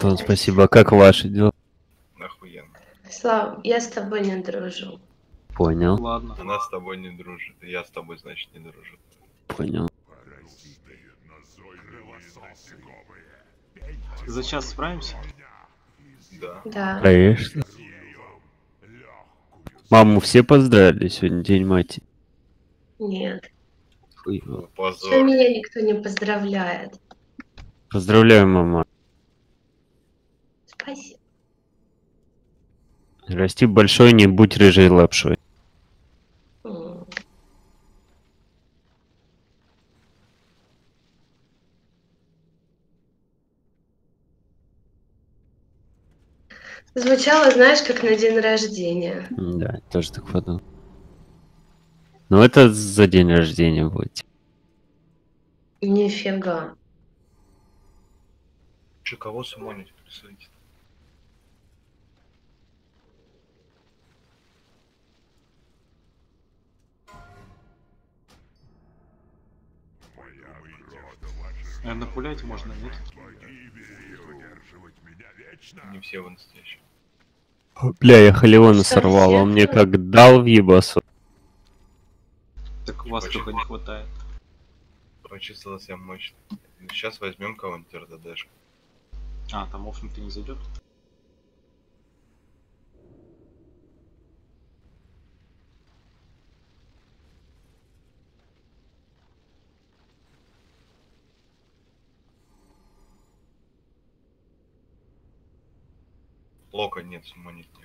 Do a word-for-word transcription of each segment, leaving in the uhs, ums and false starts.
То, спасибо. Как ваши дела? Охуенно. Слав, я с тобой не дружу. Понял. Ладно. Она с тобой не дружит, и я с тобой, значит, не дружу. Понял. За час справимся? Да. Да. Конечно. Маму все поздравили, сегодня день матери. Нет. Хуёво. Ну, позор. Что меня никто не поздравляет. Поздравляю, мама. Спасибо. Расти большой, не будь рыжей лапшой. М. Звучало, знаешь, как на день рождения. Да, тоже так подумал. Ну это за день рождения будет. Нифига. Че, кого сумонить присудить? Наверное, пулять можно, нет? Не все в инсте еще. Бля, я Халиона Что, сорвал, он всех? мне как дал в ебасу. Так вас Очень только не хватает. Почувствовал себя мощно. Сейчас возьмем кого-нибудь РДДшку. А, там офнутый не зайдет? Лока нет, сумонить нет.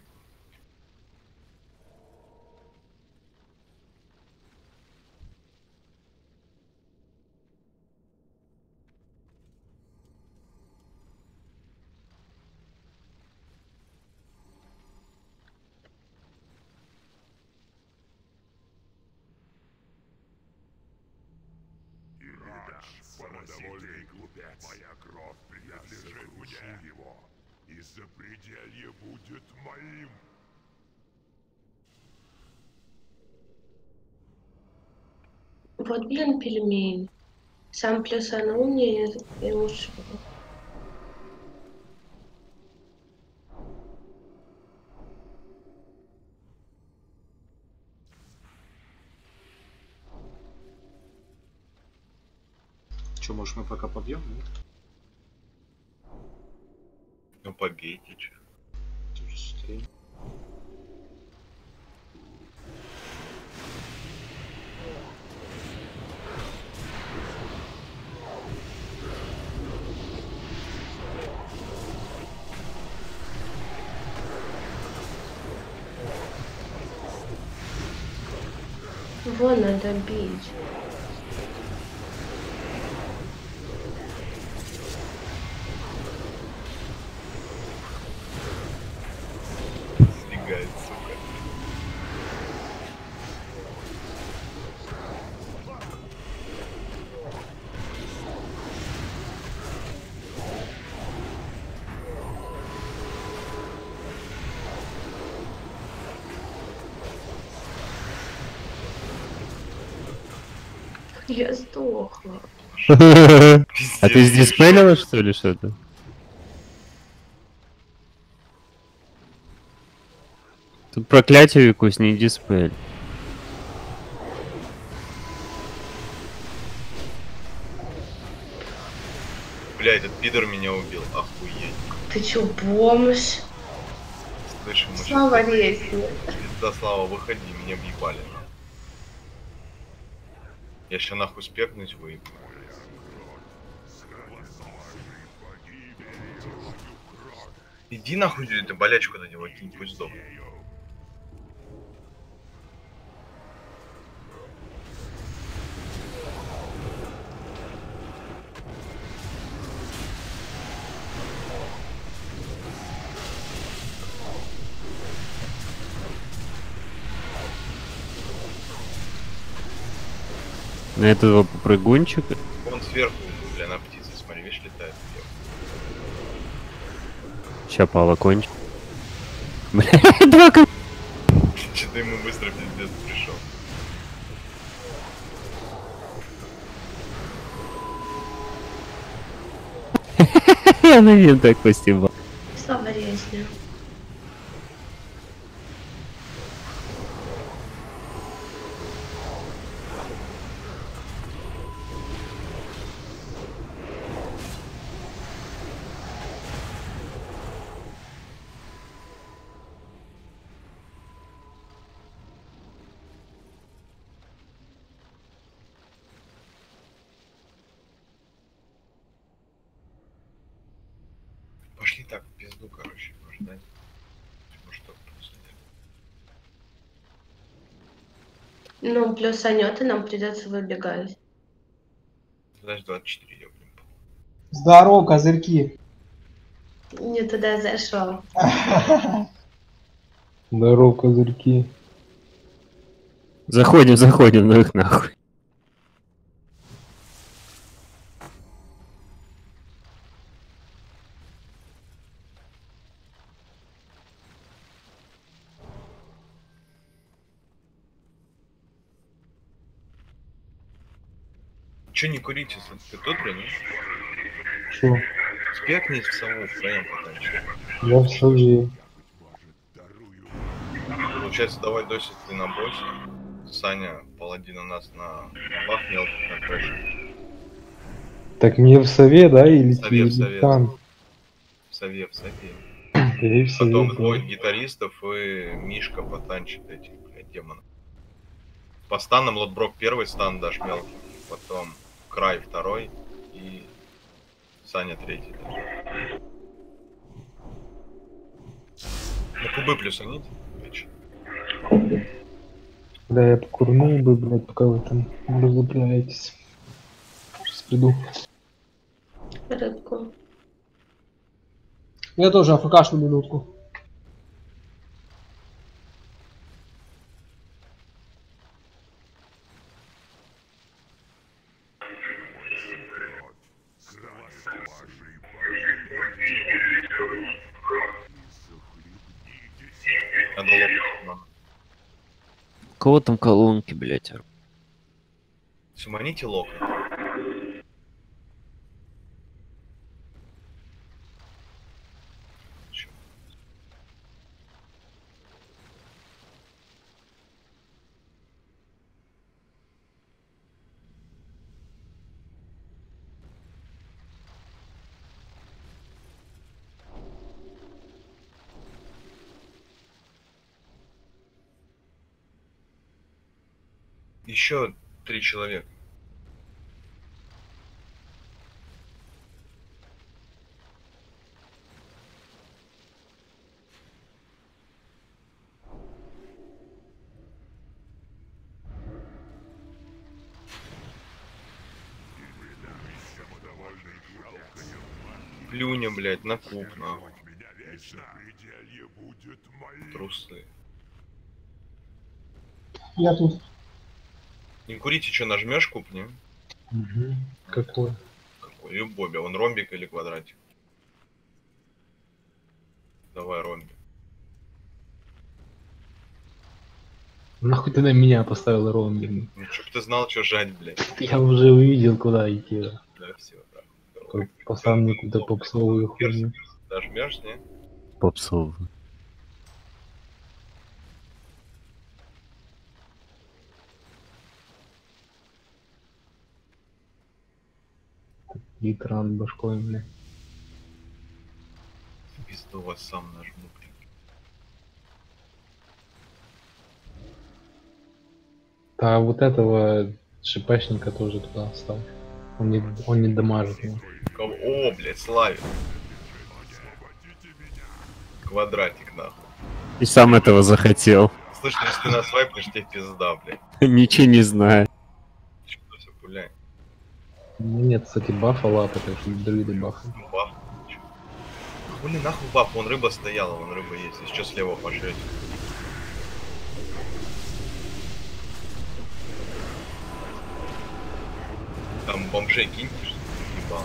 Самодовольный глупец. Моя кровь принадлежит мне. Его. И запределье будет моим. Вот, блин, пельмень. Сам плюсанул мне и, и ушел. Че, может мы пока побьем? Нет? Ну побейте, че. Тоже стрель. Его надо бить. Сбегает, сука. Я сдохла. А ты сдиспелила, что ли, что-то? Тут проклятие, Викусь, не диспель. Бля, этот пидор меня убил. Охуеть. Ты чё, бомж? Слышь, ему Слава щас- Рейсина. Пизда, Слава, выходи, меня въебали. Я ща нахуй спекнуть выебу. Иди нахуй, эту болячку на него кинь, пусть сдохнет. На этого попрыгунчика. Он сверху, бля, на птице, смотри, видишь, летает. Ща Пала кончит. Бля, два ко- Что-то ему быстро пиздец пришел. Що на він так постібав? Слава резня. Пошли так, в пизду, короче, ждать. Может, что Ну, плюс Анёта нам придется выбегать. Знаешь, двадцать четыре, я, блин. Здорово, козырьки. Не туда зашел. Здорово, козырьки. Заходим, заходим, ну их нахуй. Че не курите, ты тут, блин? Шо? Спекнись в сову втроем потанчить. Я в сове. Получается, давай досить ты на боссе. Саня, паладин у нас на бах мелких на трэше. Так мне в сове, да, или В сове, в или сове. там? В сове, в сове. Я и в сове, Потом да. двое гитаристов и Мишка потанчит этих, блядь, демонов. По станам Лотброк первый стан дашь мелкий, потом Край второй и Саня третий даже. На кубы плюсанить? Вечер. Да, я покурнул бы, блядь, пока вы там разлупляетесь. Сейчас приду. Рыбку. Я тоже афкашну минутку. Надо лопнуть. У кого там колонки, блять? Суманите лок. Еще три человека. Плюня, блядь, на куб, нахуй. Трусы. Я тут. Не курите, что нажмешь куб, не? Угу. Какой? Какой? Любой, он ромбик или квадратик? Давай ромбик. Нахуй ты на меня поставил ромбик? Ну, чтоб ты знал, что жать, блядь. Я уже увидел, куда идти. Да, все, да. Как пацан никуда попсовую хуйню. Нажмешь, не? Попсов. Гитран башкой, бля. Пизду вас сам нажму, блядь. А вот этого шипашника тоже туда встал. Он не, он не дамажит его. Кого? О, блядь, Славик. Квадратик, нахуй. И сам этого захотел. Слышь, ну, если ты нас вайпнешь, тебе пизда, блядь. Ничего не знаю. Что все пуляй? Ну, нет, кстати, бафа лапа, так что друиды бафа. Ну, баф. Чё? Хули нахуй баф, вон рыба стояла, вон рыба есть. Если что, слева пошлете. Там бомжей киньте, что ли, ебало.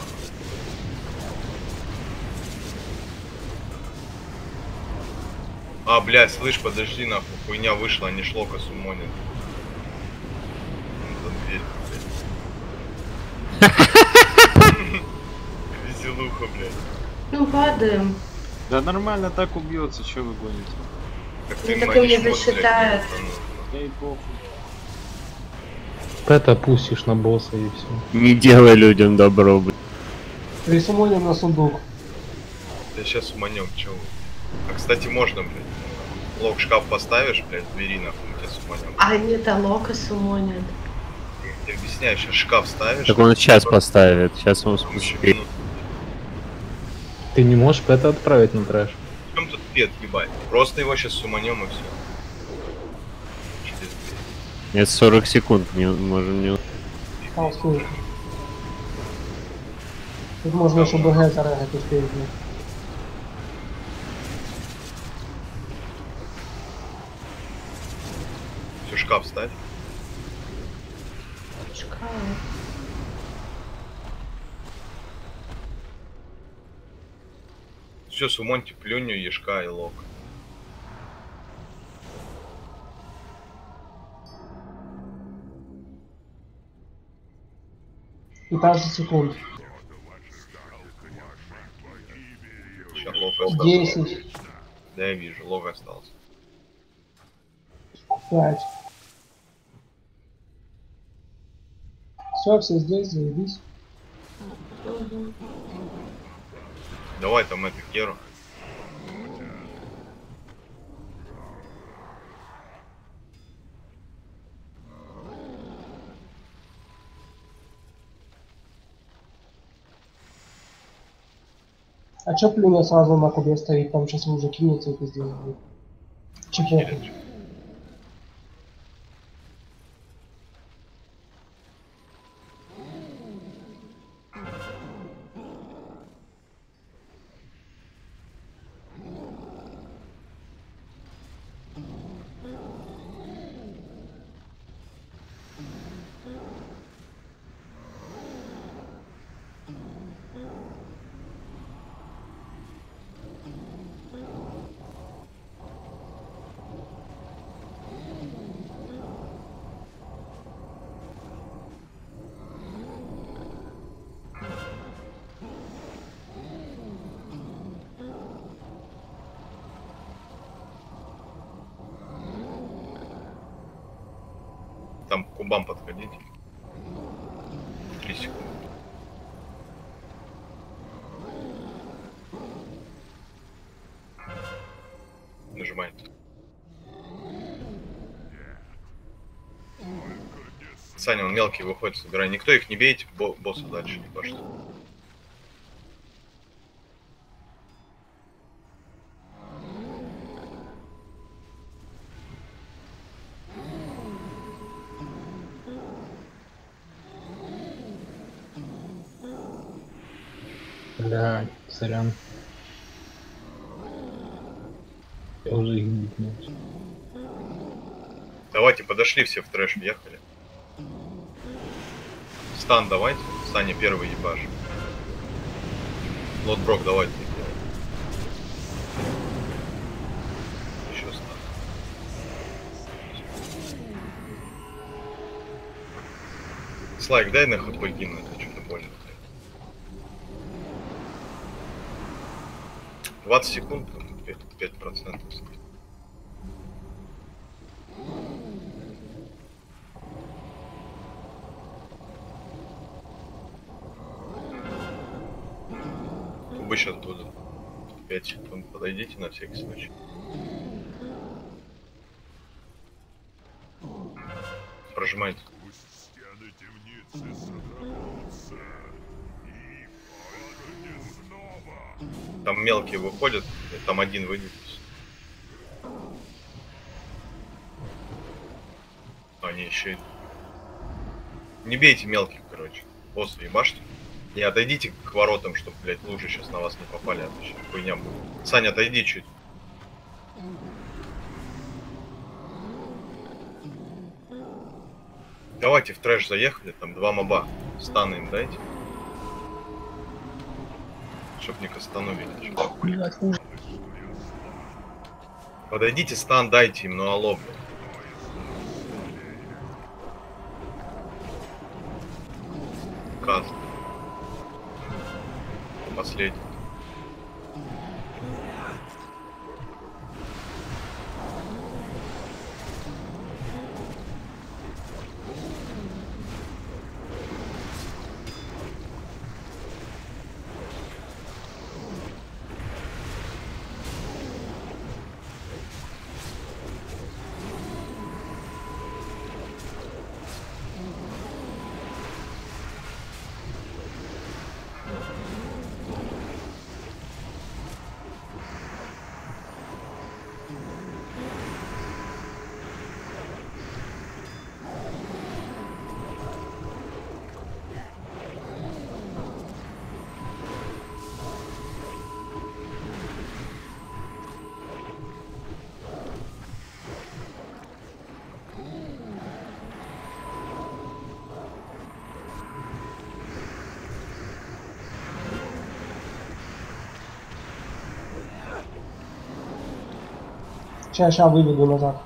А, блядь, слышь, подожди, нахуй, хуйня вышла, а не шлока сумонит. За дверь, блядь. Веселуха, блядь. Ну, падаем. Да нормально так убьется, что вы гоните? Так Ну, ты так и не магишь, вот, засчитает. блядь, ебанулся. Эй, похуй. Пэта пустишь на босса и все. Не делай людям добро, блядь. Присумоним на сундук. Да сейчас уманем, чё вы. А, кстати, можно, блядь. Лок шкаф поставишь, блядь, в двери, нахуй, мы тебя суманем. А нет, а Лока сумонят. Я объясняю, сейчас шкаф ставишь. Так он сейчас просто поставит, сейчас он там еще успеет. минут. Ты не можешь Пэта отправить на трэш? В чем тут пет, ебать? Просто его сейчас суманем и все. Через дверь. Нет, сорок секунд не можем не... А, успеет. Тут можно еще БГ зарегать успеет. Все, шкаф ставь. Шкаф. Все, сумоньте плюню, ешка и лок. пятнадцать секунд. Сейчас лок остался. десять. Да, я вижу, лок остался. пять. Все, все здесь, заебись. Угу. Давай там эту Керу. А чё плюня сразу на кубе стоит? Там сейчас уже кинется и пиздец будет. Чепуха. Хилит. Там к кубам подходите. Три секунды. Нажимайте. Саня, он мелкий выходит, собирай. Никто их не бейте, бо босса дальше не пошли. Бля, сорян. Я уже их бить начал. Давайте, подошли все в трэш, въехали. Стан давайте. Саня первый ебаш. Лотброк давайте. Еще стан. Слайк, дай на хп гимн, это что-то больно. двадцать секунд, пять процентов. Кубы сейчас будут. пять секунд. Подойдите на всякий случай. Прожимайте. Пусть стены темницы содрогнутся, и полыхнет снова. Там мелкие выходят, и там один выйдет. Они еще и... Не бейте мелких, короче. Босса ебашьте. И отойдите к воротам, чтобы, блядь, лужи сейчас на вас не попали, а то сейчас хуйня будет. Саня, отойди чуть. Давайте в трэш заехали, там два моба. Станы им дайте. Чтоб не кастанули. Подойдите, стан дайте им, ну алло, блядь. Каст. Последний. Сейчас, сейчас выведу назад.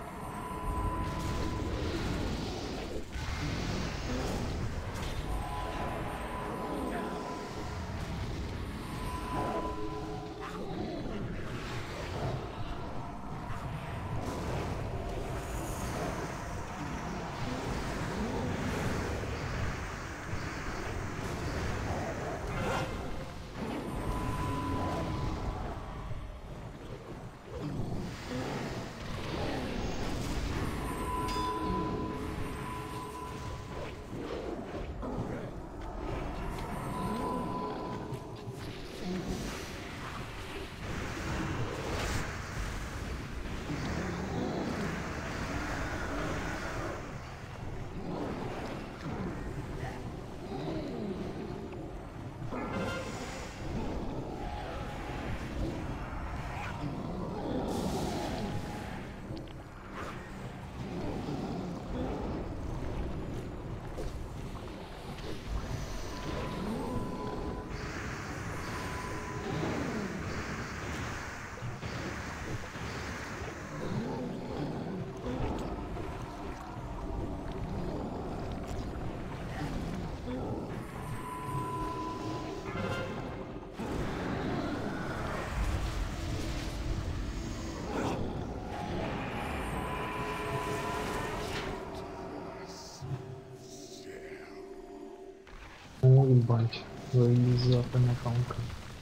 О, ебать. Внезапная палка.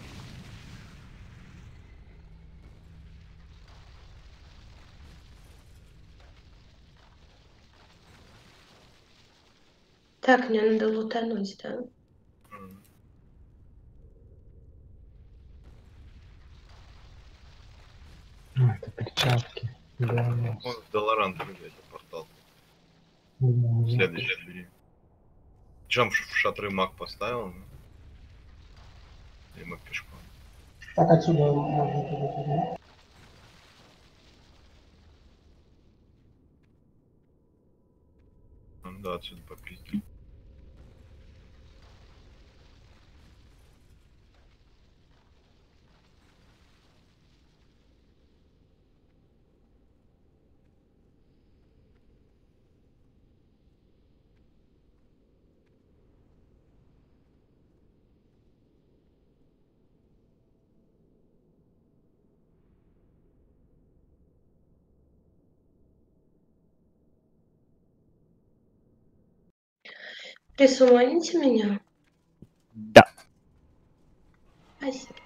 Так, мне надо лутануть, да? М. А, это перчатки. Да, Он в Долорант придет, портал. ну, Следующий бери. Джамп в шатры маг поставил. ну. И мы пешком. Так, отсюда можно туда, туда. Ну да, отсюда попить. Присуманите меня? Да. Спасибо.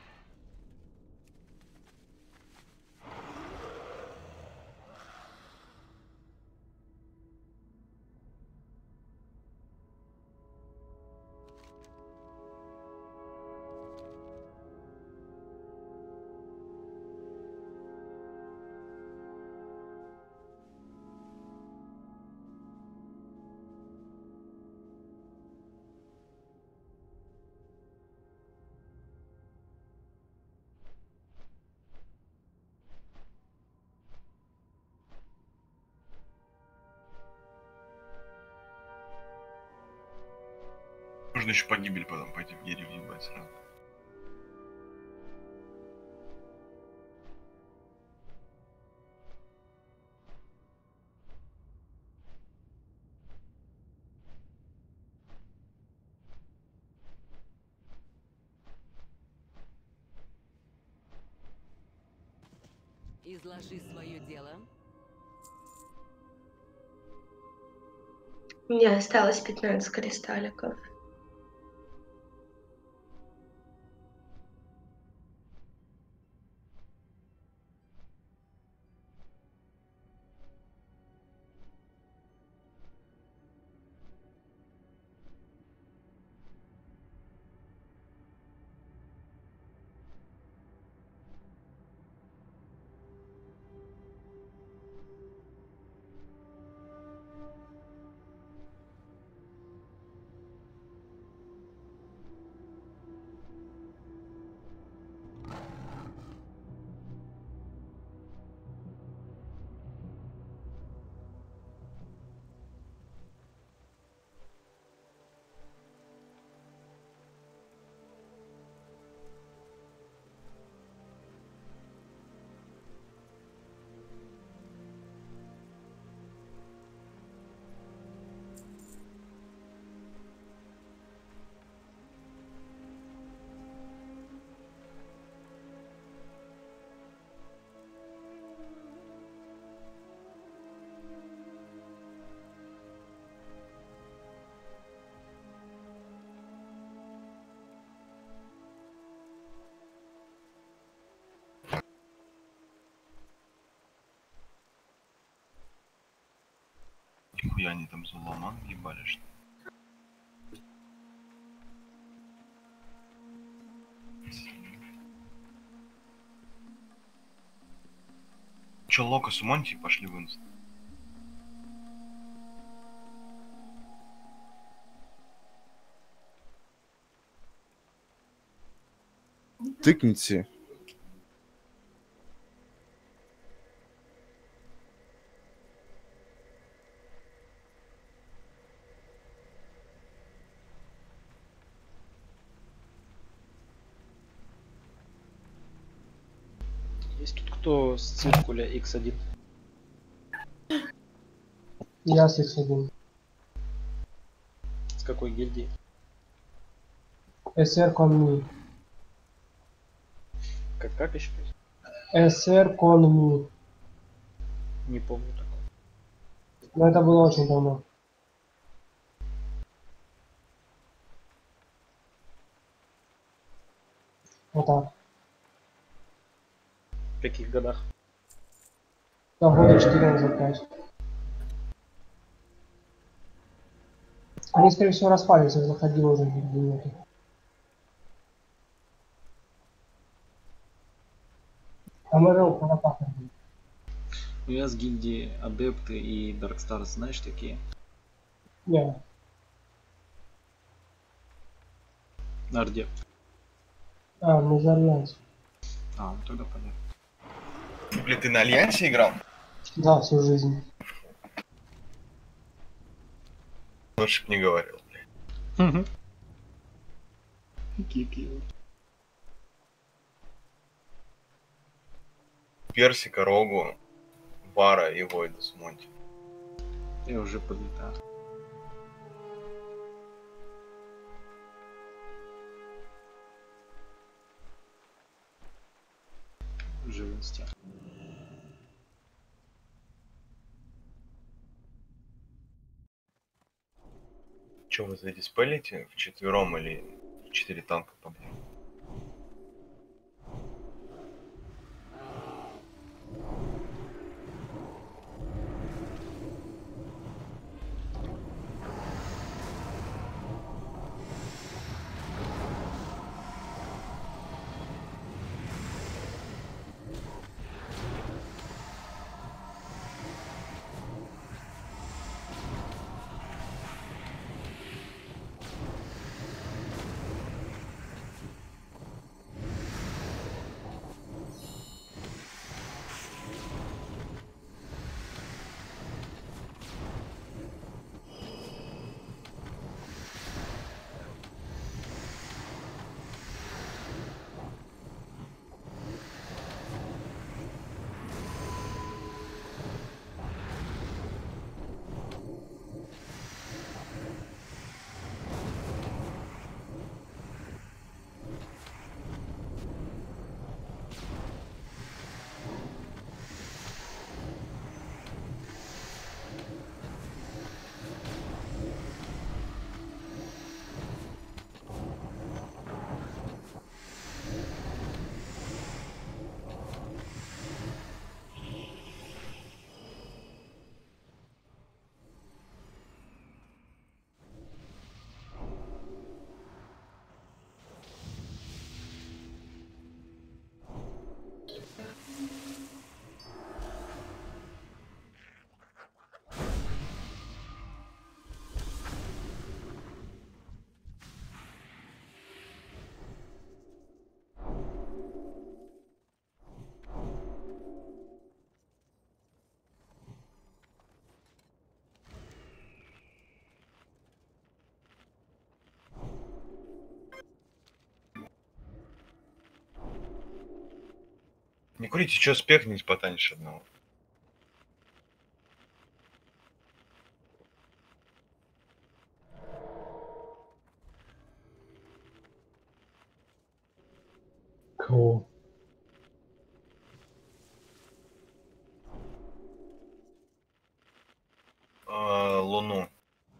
Можно еще погибель потом пойти в гири въебать сразу. Изложи свое дело. У меня осталось пятнадцать кристалликов. Нихуя они там за ломан ебали, что ли? Че, Локас и Монти пошли в инст? Тыкните. Есть тут кто с циркуля икс один? Я с икс один. С какой гильдии? эс эр Конми. Как, как еще раз? эс эр Конми. Не помню такого. Но это было очень давно. Вот так. В каких годах? Да, года четыре назад, пять. Они, скорее всего, распались, их заходило уже в библиотеке. Там РЛ Парапаха. Ну я с гильдии Адепты и Даркстарс, знаешь такие? Не, Нарде. а, мы за Альянс. А, ну тогда понятно. Блин, ты на Альянсе играл? Да, всю жизнь. Лучше б не говорил, блядь. Кики. Персика, Рогу, Вара и Войда с Монти. Я уже подлетаю. Уже в инсте. Че, вы задиспелите вчетвером или четыре танка побьем? Не курите, что спекнись потаньше одного. Кого? А, Луну.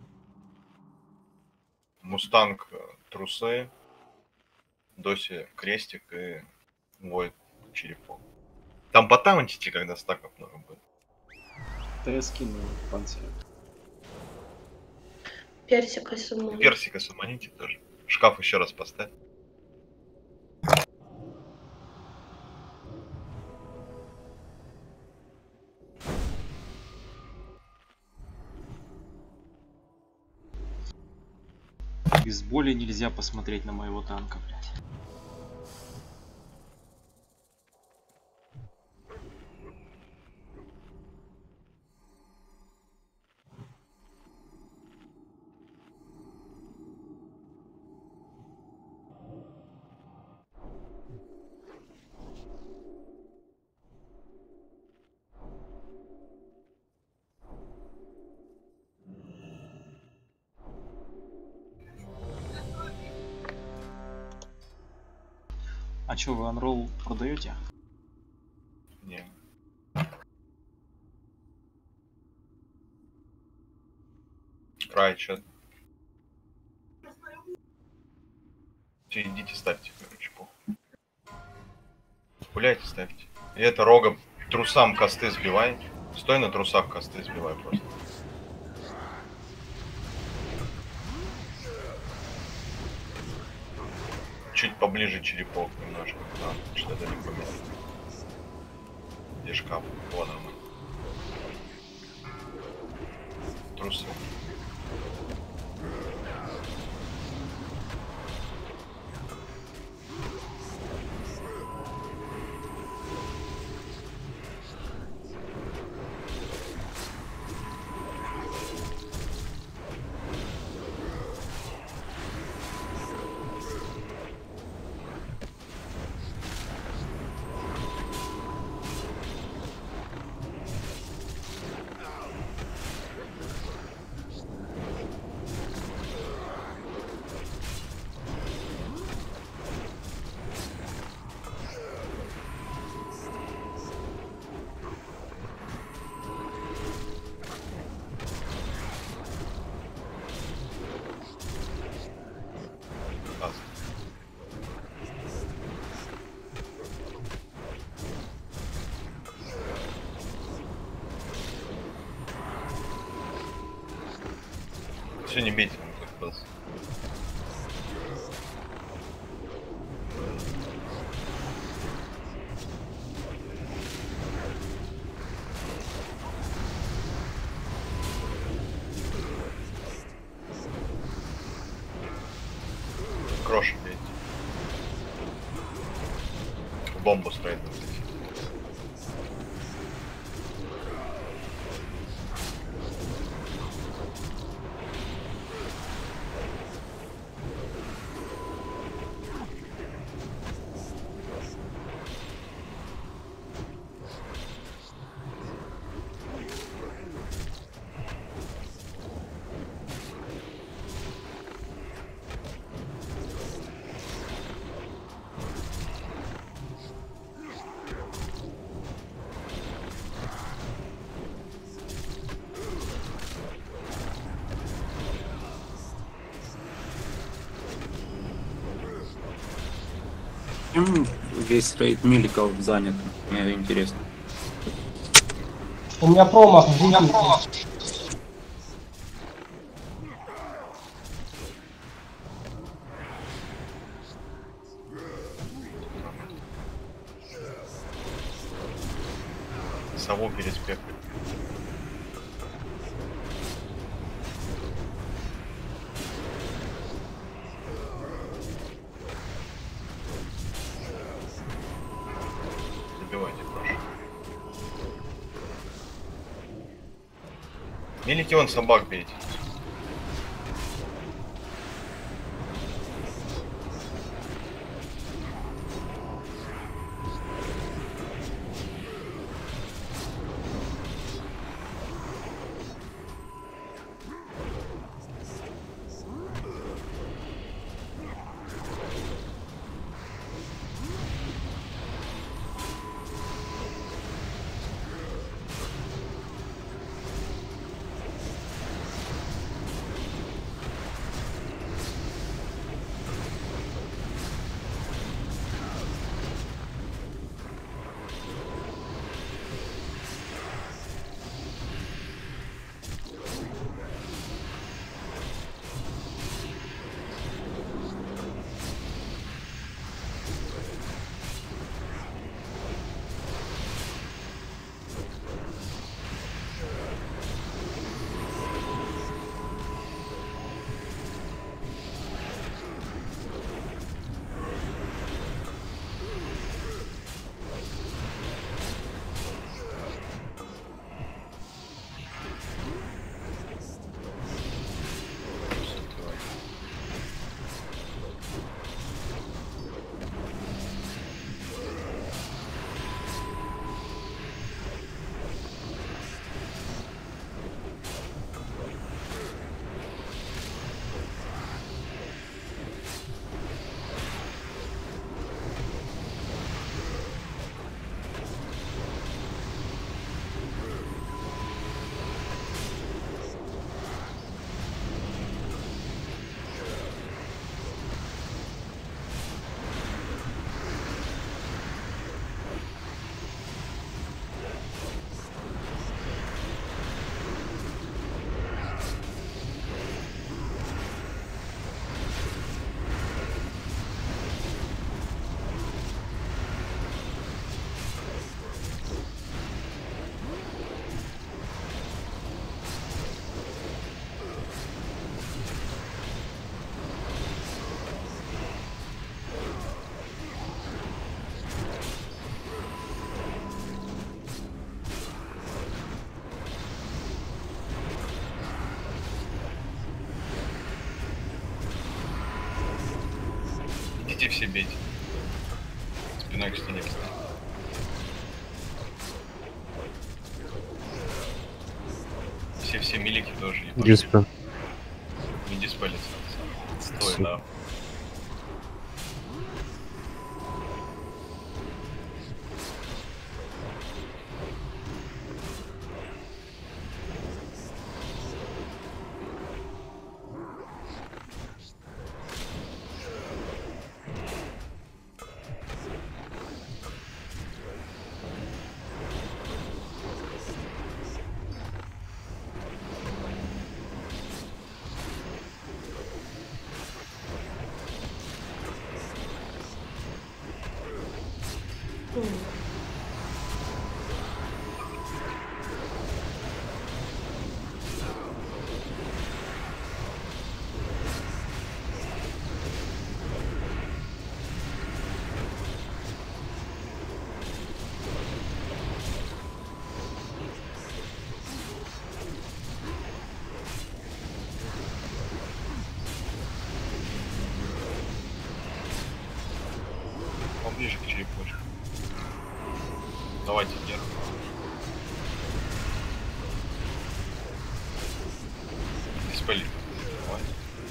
Мустанг трусы. Доси крестик и Войд черепок. Там потаунтите, когда стаков много будет. Да я скину панцирь. Персика сумму. Персика суманите тоже. Шкаф еще раз поставь. Без боли нельзя посмотреть на моего танка, блядь. А чё, вы анролл продаете? Не. Край, чё? Все, идите ставьте, короче, похуй. Гуляйте, ставьте. И это рогом трусам косты сбивай. Стой на трусах, косты сбивай просто. Чуть поближе черепок немножко. А, что-то не поменял. Где шкаф? Вон он. Трусы. Все, не бейте, он как был. Кроши бейте. Бомбу строит. Чем весь рейд миликов занят? Мне интересно. У меня промах, ждите. Сову переспек. Забивайте, прошу. Меликион собак бейте. Почти все бейте. Спиной к стене. Все-все милики тоже. Диспел. Не диспелится. Стой, да. Ближе к черепочку. Давайте вверх. Диспелит. Давай.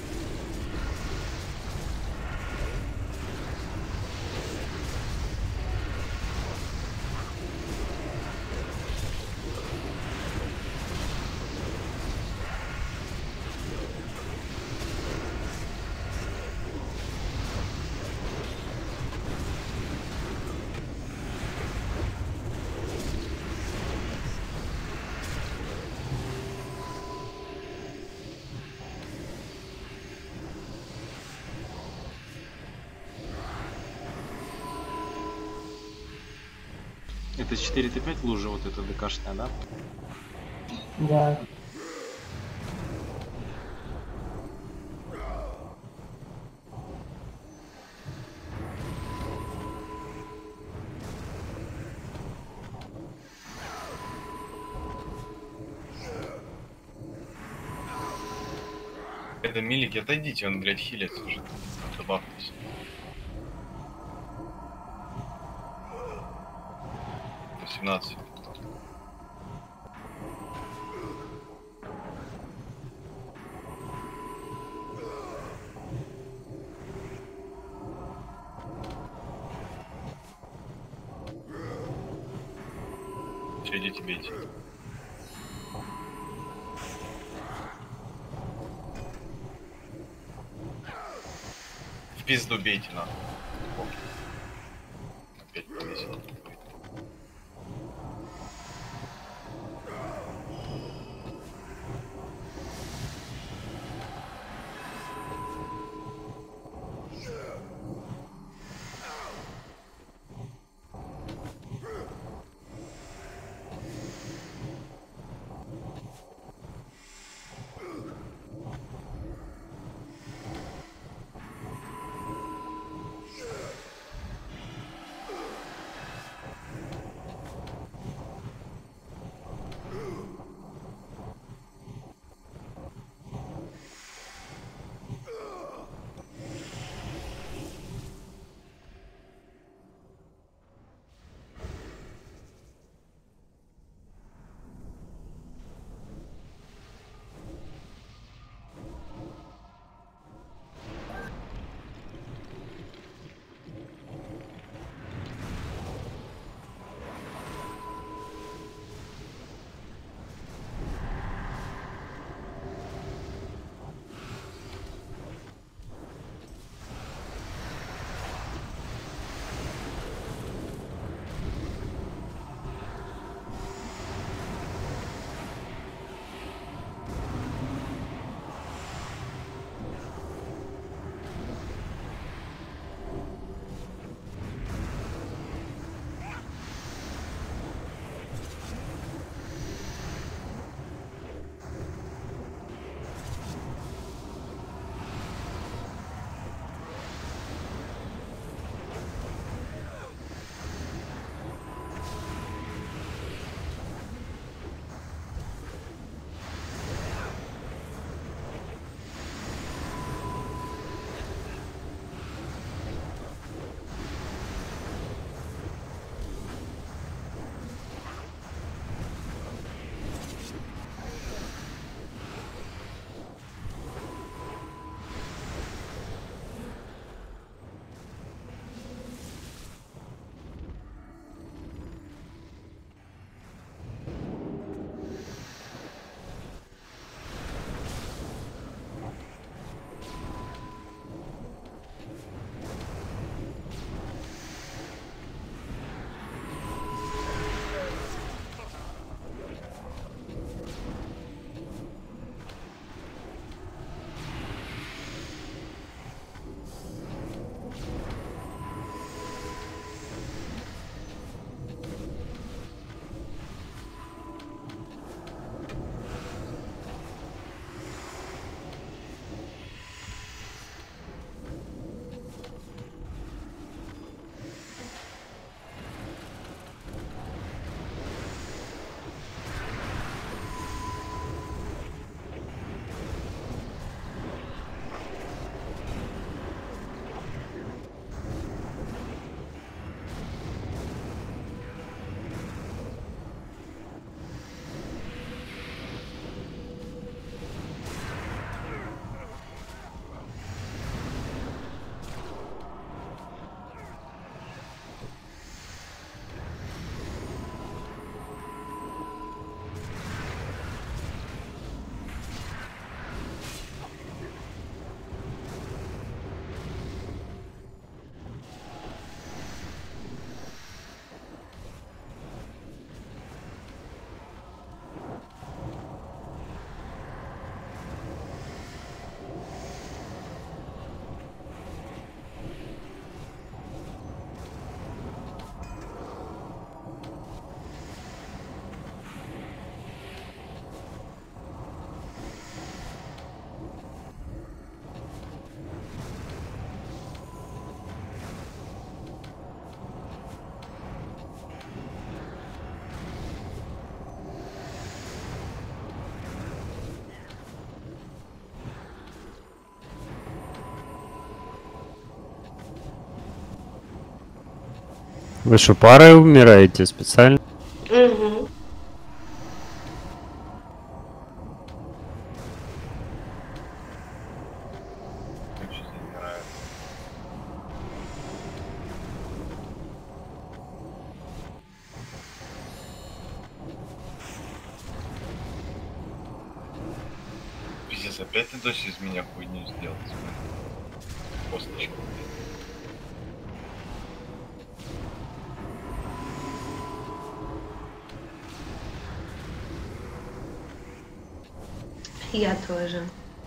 Это четыре тэ пять лужа, вот эта ДКшная, да? Да. Это милики, отойдите, он, блядь, хилится уже. Добавьтесь. восемнадцать. Все, идите, бейте. В пизду бейте, надо. Опять повесил. Вы что, парой умираете специально? Угу. Пиздец, опять ты дочь из меня хуйню сделать. Косточку. Я тоже.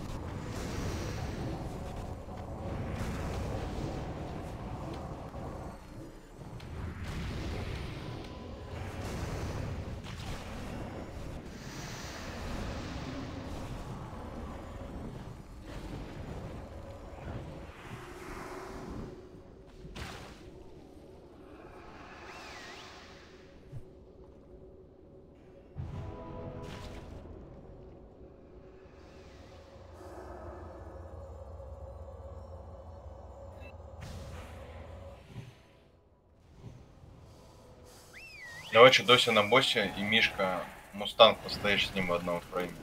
Короче, Дося на боссе и Мишка Мустанг, постоишь с ним в одном фрейме.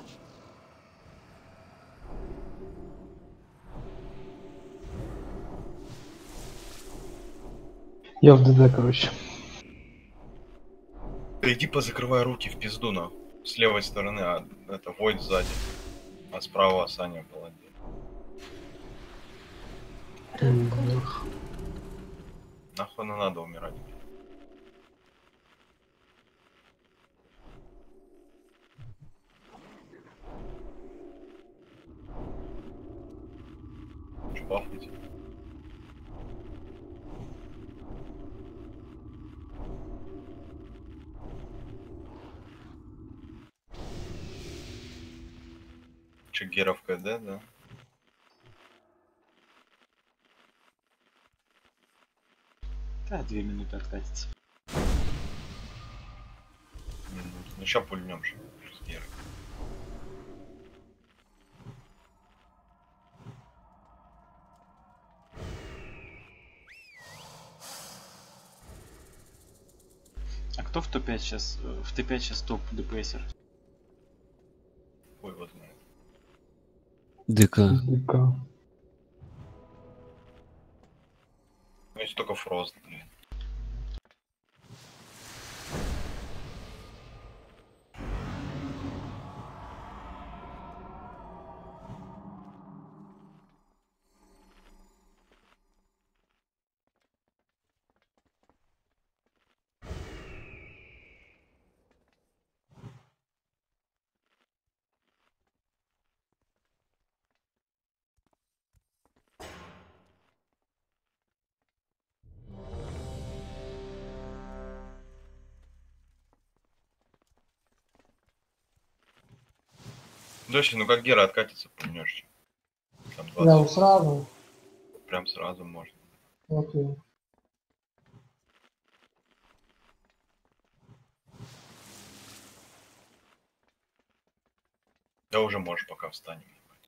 Я в ДД, короче. Иди позакрывай руки в пизду, на. С левой стороны, а это Войд сзади. А справа Саня был один. Нахуй не надо умирать. Бафните. Че, Гера в КД, да? Да, две минуты откатится. Ну ща пульнем же с Герой. А кто в топ пять сейчас? В Т пять сейчас топ ДПСер. Ой, вот знает. ДК. ДК. Ну есть только Фрост, блин. Дося, ну как Гера откатится, пульнешь. Там Прям двадцать. сразу. Прям сразу можно. Окей. Да уже можешь пока встанем.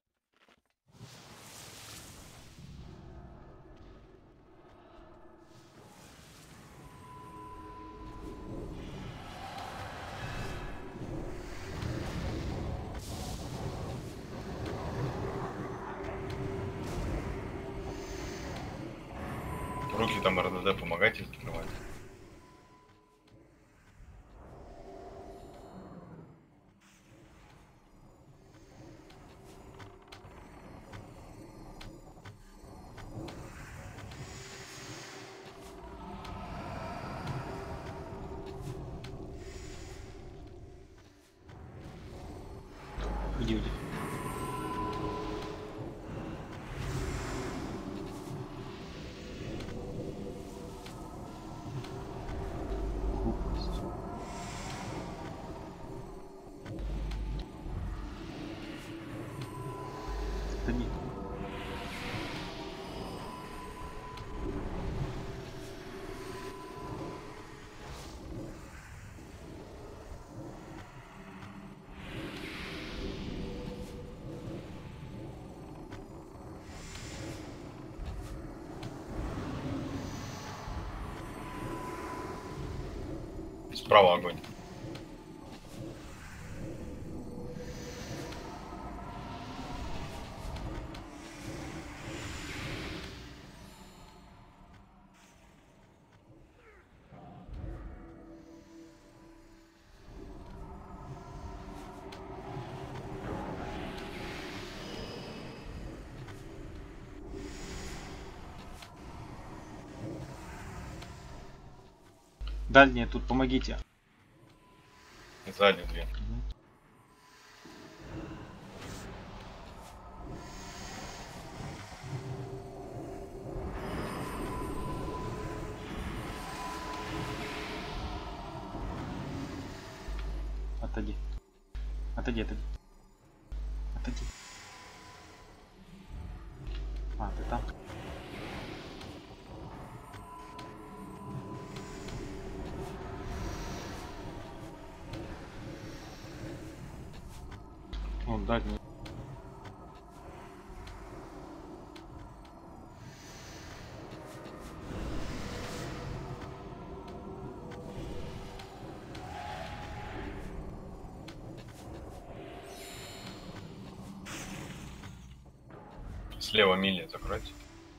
Руки там РДД помогайте закрывать. Иди, иди. Глупость. Стани. Справа огонь. Дальние тут, помогите. Сзади две. Отойди. Отойди, отойди. Отойди. А, ты там. Вон дальний. Слева мили закройте.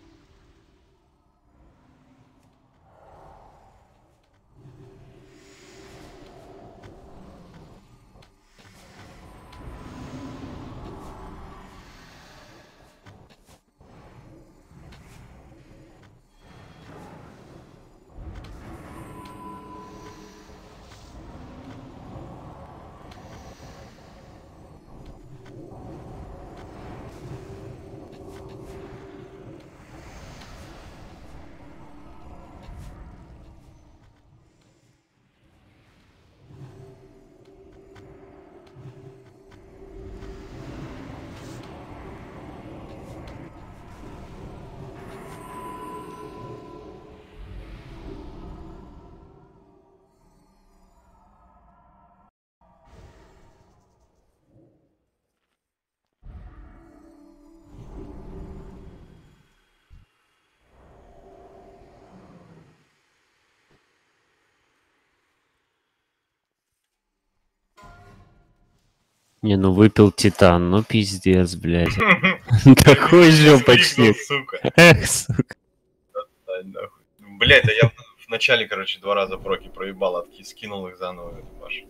Не, ну выпил Титан, ну пиздец, блядь. Такой жопочник. Сука. Эх, сука. Блять, да я в начале, короче, два раза проки проебал, отки скинул их заново, Паша.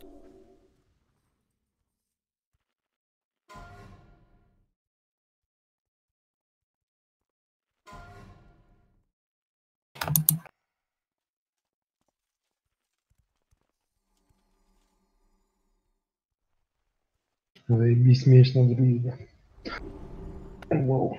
Заебись меч на друида. Вау.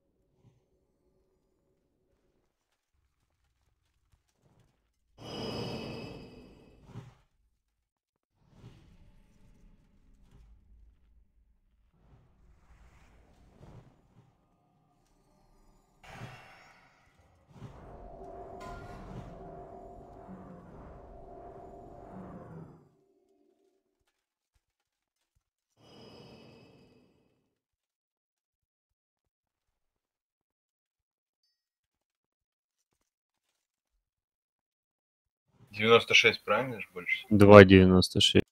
девяносто шесть правильно же больше? два девяносто шесть.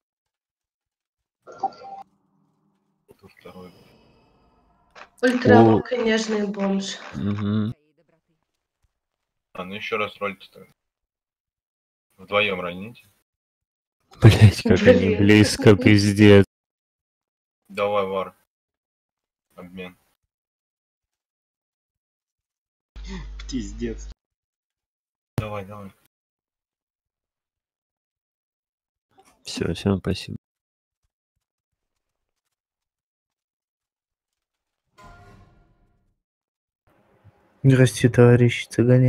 Тут второй. Ультрамаг, нежный бомж. Угу. А, ну еще раз роль-то. Вдвоем раните. Блять, как они Блин. близко, пиздец. Давай, вар. Обмен. Пиздец. Давай, давай. Все, всем спасибо. Здрасте, товарищи цыгане.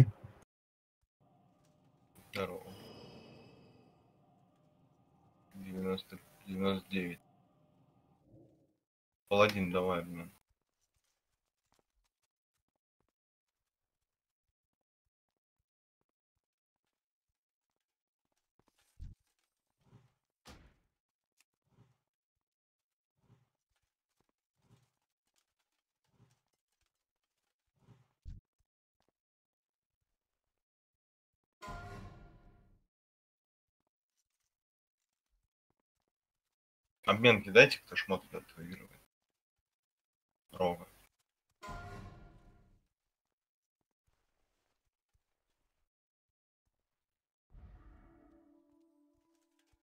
Здорово. девяносто, девяносто девять. Паладин, давай обмен. Обмен кидайте, кто шмоты татуировает. Рога.